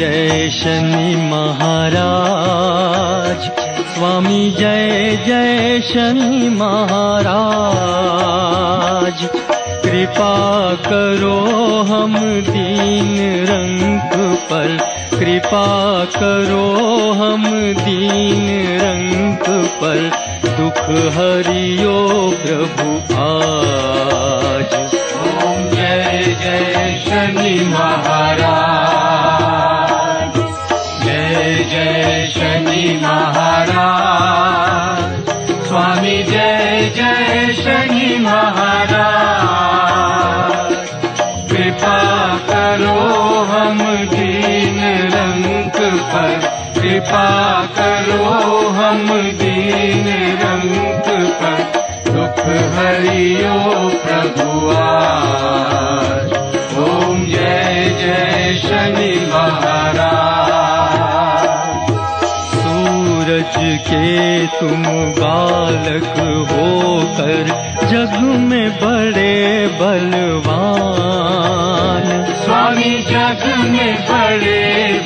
जय शनि महाराज, स्वामी जय जय शनि महाराज। कृपा करो हम दीन रंग पर, कृपा करो हम दीन रंग पर, दुख हरियो प्रभु आज। ओम जय जय शनि महाराज, जय जय शनि महाराज, स्वामी जय जय शनि महाराज। कृपा करो हम दीन रंग पर, कृपा करो हम दीन रंग पर, दुख हरियो प्रभु आज। ओम जय जय शनि महाराज। सूरज के तुम बालक होकर जग में बड़े बलवान, स्वामी जग में बड़े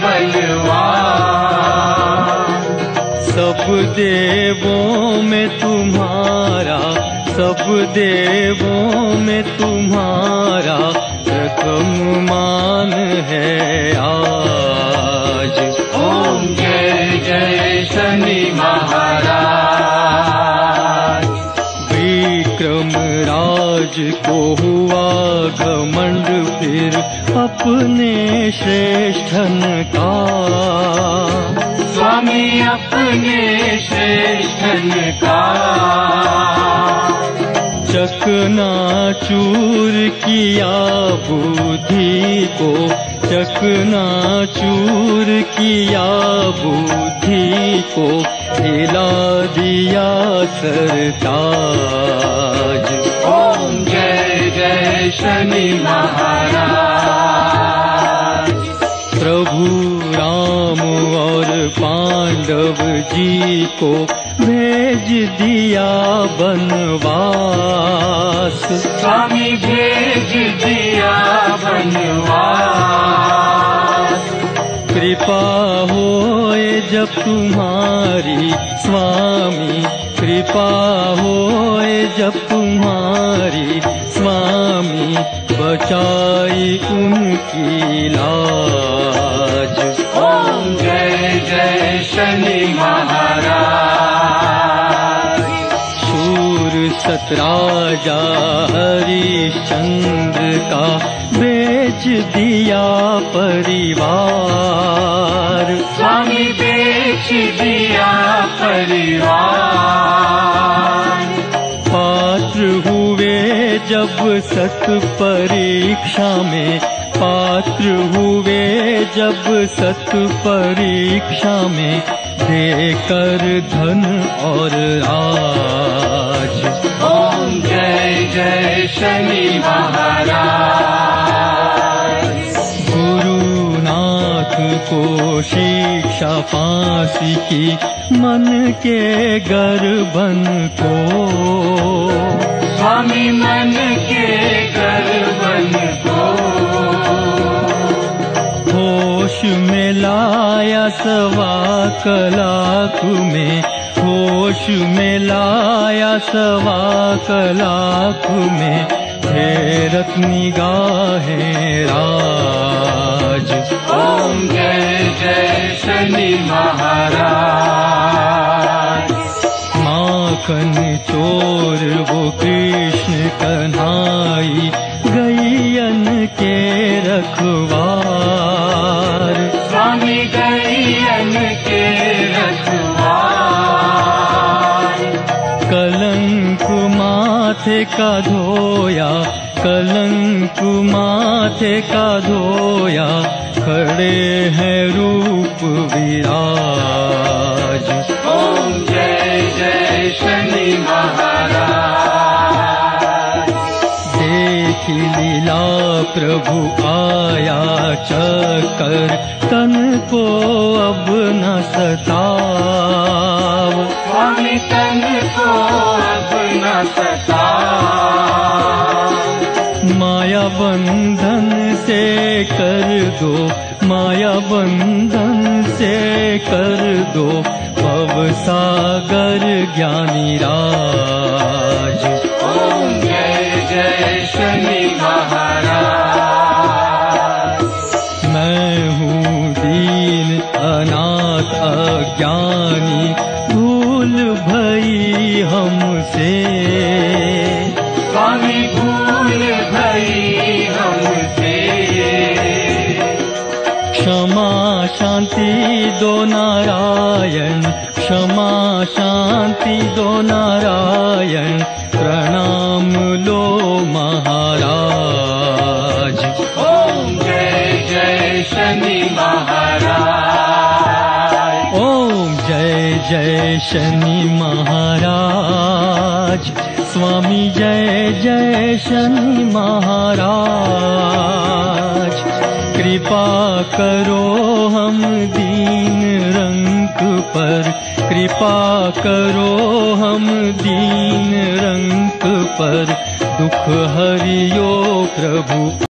बलवान। सब देवों में तुम्हारा, सब देवों में तुम्हारा प्रथम मान है आज। ओम जय जय शनि महाराज। विक्रम राज को हुआ घमंड फिर अपने श्रेष्ठन का, स्वामी अपने श्रेष्ठन का। चकनाचूर किया बुद्धि को, चकनाचूर किया बुद्धि को, हिला दिया सरताज। ओम जय जय शनि महाराज। प्रभु राम और पांडव जी को भेज दिया बनवास, स्वामी भेज दिया बनवास। कृपा होए जब तुम्हारी स्वामी, कृपा होए जब तुम्हारी स्वामी, बचाई उनकी लाज। ओम जय जय शनि महाराज। शूर सतराजा हरिश्चंद्र का बेच दिया परिवार, स्वामी बेच दिया परिवार। पात्र हुए जब सत परीक्षा में, पात्र हुए जब सत परीक्षा में, देकर धन और राज। ओम जय जय शनि महाराज। गुरुनाथ को शिक्षा फांसी की, मन के गर्भन को, स्वामी मन के गर्भन को। होश में लाया सवा कलाक में, होश में लाया सवा कलाक में, फेरत निगाहें राज। ओम जय जय शनि महाराज। माखन चोर वो कृष्ण कन्हाई, गैयन के रखवार, स्वामी गैयन के रखवार। कलंक माथे का धोया, कलंक माथे का धोया, खड़े हैं रूप विराज। ओम जय जय शनि महाराज। देखी लीला प्रभु आया चक्कर, तन को अब न सताव, स्वामी तन को अब न सताव। माया बंधन से कर दो माया बंधन से कर दो भव सागर ज्ञानी राज। ओम जय जय शनि महाराज। मैं हूँ दीन अनाथ अज्ञानी, भूल भई हमसे, स्वामी भूल भई हमसे। क्षमा शांति दो नारायण, क्षमा शांति दो नारायण, प्रणाम लो महाराज। ओम जय जय शनि महाराज। ओम जय जय शनि महाराज। स्वामी जय जय शनि महाराज। कृपा करो हम दीन रंग पर, कृपा करो हम दीन रंग पर, दुख हरियो प्रभु।